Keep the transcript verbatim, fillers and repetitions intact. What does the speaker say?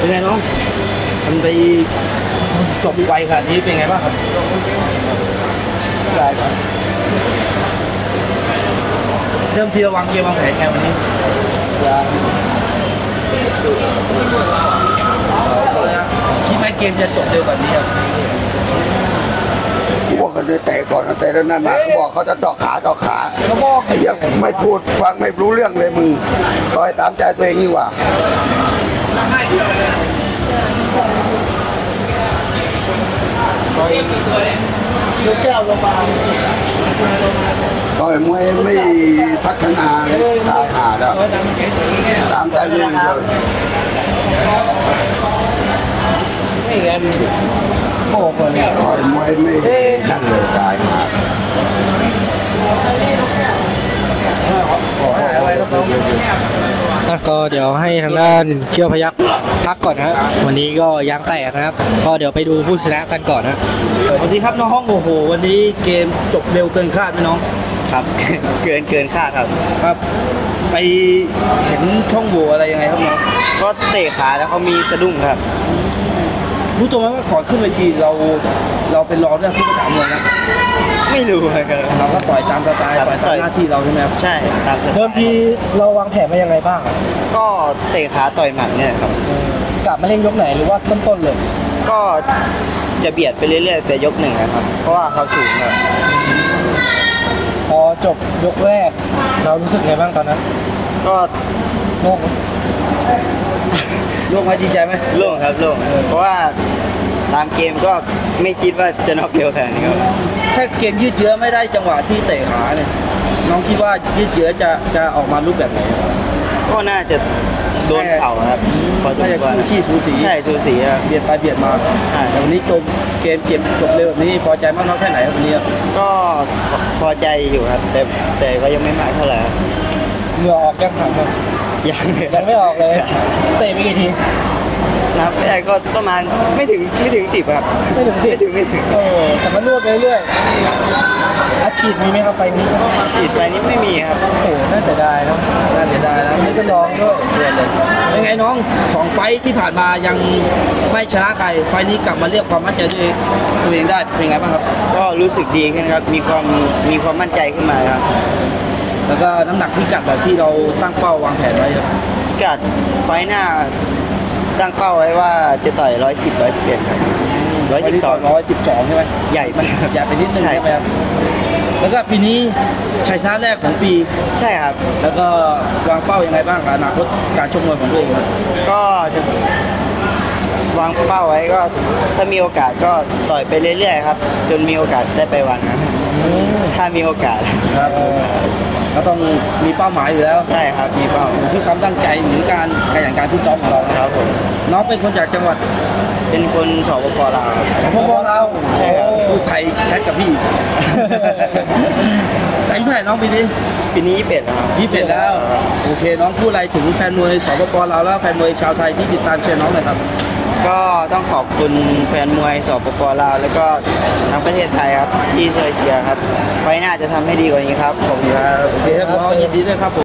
เป็นไงน้องมันไปจบไวขนาดนี้เป็นไงบ้างครับได้ครับเริ่มทีระวังเกมวางแผนไงวันนี้คิดไหมเกมจะจบเร็วกว่านี้ครับกูบอกเขาจะเตะก่อนเตะแล้วนั่นมาเขาบอกเขาจะต่อขาต่อขาเขาบอกไอ้ยังไม่พูดฟังไม่รู้เรื่องเลยมึงต่อยตามใจตัวเองนี่หว่าลูกแก้วลงมาต่อยมวยไม่พัฒนาเลยตายหาแล้วตามใจเรื่องเลยไม่งั้นโอ้โหเนี่ยต่อยมวยไม่นั่นเลยตายหาก็เดี๋ยวให้ทางด้านเขี้ยวพยัคฆ์พักก่อนนะวันนี้ก็ยางแตกนะครับก็เดี๋ยวไปดูผู้ชนะกันก่อนนะสวัสดีครับน้องห้องโอ้โหวันนี้เกมจบเร็วเกินคาดไหมน้องครับเกินเกินคาดครับครับไปเห็นช่องโหว่อะไรยังไงครับน้องก็เตะขาแล้วเขามีสะดุ้งครับรู้ตัวไหมว่าก่อนขึ้นเวทีเราเราเป็นรองเรื่องผู้ประสานมวยนะไม่รู้ครับเราก็ต่อยตามสไตล์ต่อยตามหน้าที่เราใช่ไหมครับใช่ตามสไตล์เดิมทีเราวางแผนมายังไงบ้างก็เตะขาต่อยหมัดเนี่ยครับกลับมาเล่นยกไหนหรือว่าต้นๆเลยก็จะเบียดไปเรื่อยๆแต่ยกหนึ่งนะครับเพราะว่าเขาสูงครับพอจบยกแรกเรารู้สึกไงบ้างตอนนั้นก็โล่งโล่งไหมดีใจไหมโล่งครับโล่งเพราะว่าตามเกมก็ไม่คิดว่าจะน็อกเร็วขนาดนี้ครับถ้าเกมยืดเยื้อไม่ได้จังหวะที่เตะขาเนี่ยน้องคิดว่ายืดเยื้อจะจะออกมารูปแบบไหนก็น่าจะโดนเข่าครับพอจะคู่ขี้สูสีใช่สูสีครับเบียดไปเบียดมาใช่แต่วันนี้จบเกมเกมจบเร็วแบบนี้พอใจมากน้อยแค่ไหนวันนี้ก็พอใจอยู่ครับแต่แต่ก็ยังไม่มากเท่าไหร่เหงื่อออกยังหันยังยังไม่ออกเลยเตะไปกี่ทีนับไม่ได้ก็ประมาณไม่ถึงไม่ถึงสิบครับไม่ถึงสิบไม่ถึงไม่ถึงเออแต่มันนวดไปเรื่อยอัดฉีดมีไหมครับไฟนี้ฉีดไฟนี้ไม่มีครับโอ้น่าเสียดายนะน่าเสียดายแล้วนี่ก็ลองด้วยเพื่อนเลยเป็นไงน้องสองไฟที่ผ่านมายังไม่ชนะใครไฟนี้กลับมาเรียกความมั่นใจตัวเองตัวเองได้เป็นไงบ้างครับก็รู้สึกดีขึ้นครับมีความมีความมั่นใจขึ้นมาครับแล้วก็น้ำหนักพิกัดแบบที่เราตั้งเป้าวางแผนไว้ครับพิกัดไฟหน้าตั้งเป้าไว้ว่าจะต่อยร้อยสิบร้อยสิบเอ็ดครับร้อยสิบสองร้อยสิบสองใช่ไหมใหญ่ไปใหญ่ไปนิดนึงใช่ไหมครับแล้วก็ปีนี้ชัยชนะแรกของปีใช่ครับแล้วก็วางเป้ายังไงบ้างอนาคตการชกมวยของตัวเองก็จะวางเป้าไว้ก็ถ้ามีโอกาสก็ต่อยไปเรื่อยๆครับจนมีโอกาสได้ไปวันนะถ้ามีโอกาสครับก็ต้องมีเป้าหมายอยู่แล้วใช่ครับมีเป้าที่ความตั้งใจหรือการขยันการพิซ้อมของเราครับผมน้องเป็นคนจากจังหวัดเป็นคนสปปลาวสปปลาวใช่ครับพูดไทยแคทกับพี่อายุเท่าไหร่น้องปีนี้ปีนี้ยี่สิบเอ็ดครับยี่สิบเอ็ดแล้วโอเคน้องพูดอะไรถึงแฟนมวยสปปลาวแล้วแฟนมวยชาวไทยที่ติดตามเชียร์น้องหน่อยครับก็ต้องขอบคุณแฟนมวยสปปลาวแล้วก็ทั้งประเทศไทยครับที่ช่วยเชียร์ครับไฟหน้าจะทำให้ดีกว่านี้ครับขอบคุณครับโอเคครับน้องยินดีด้วยครับ